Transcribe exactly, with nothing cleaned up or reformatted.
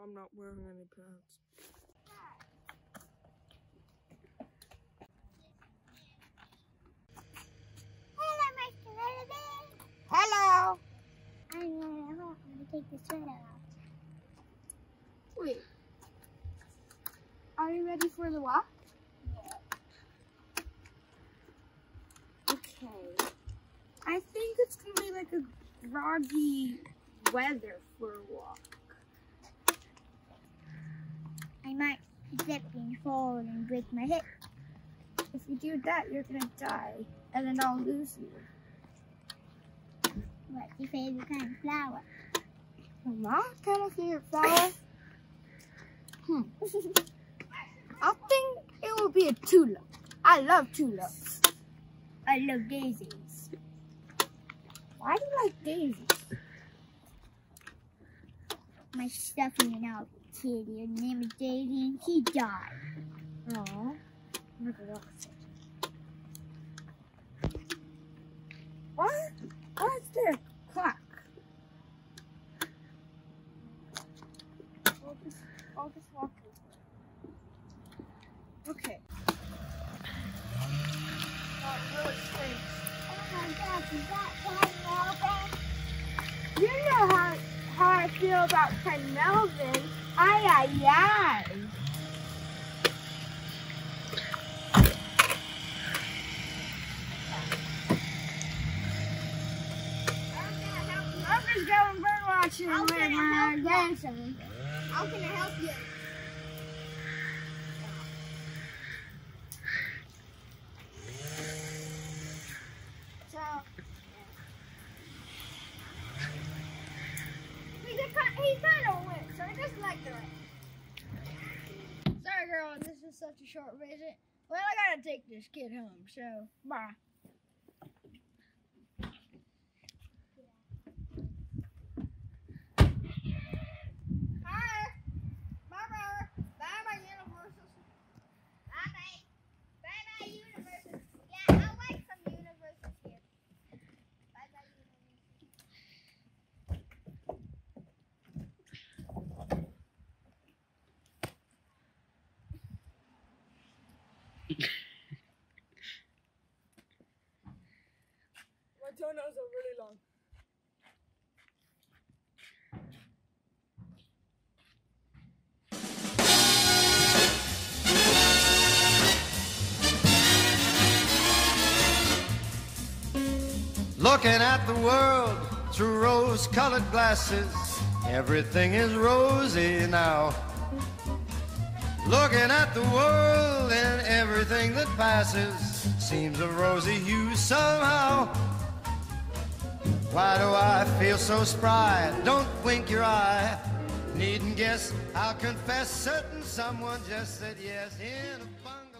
I'm not wearing any pants. Hello, Mister Little Hello! I'm gonna, I'm gonna take the sweater off. Wait. Are you ready for the walk? Yeah. Okay. I think it's gonna be like a groggy weather for a walk. I might slip and fall and break my hip. If you do that, you're gonna die, and then I'll lose you. What's your favorite kind of flower? My kind of favorite flower? Hmm. I think it will be a tulip. I love tulips. I love daisies. Why do you like daisies? My stuffed animal kitty, her name is Daisy, and she died. Aww. Look at that. Why? Why is there a clock? I'll just, I'll just walk over. Okay. That really stinks. Oh my gosh, is that Ken Melvin? You know how, how I feel about Ken Melvin. Ay, ay, ay. I'm just going bird watching How with can I my help you? grandson. How can I help you? So, he's, a, ki- he's kind of wet, so he doesn't like the rain. Sorry, girl, this is such a short visit. Well, I gotta take this kid home, so bye. Hi. Bye-bye. Bye-bye, Universal. Bye-bye. Bye-bye, Universal. Yeah, I like some Universals here. Bye-bye, My toenails are really long. Looking at the world through rose-colored glasses, everything is rosy now. Looking at the world and everything that passes seems a rosy hue somehow. Why do I feel so spry? Don't blink your eye. Needn't guess, I'll confess, certain someone just said yes in a bungalow.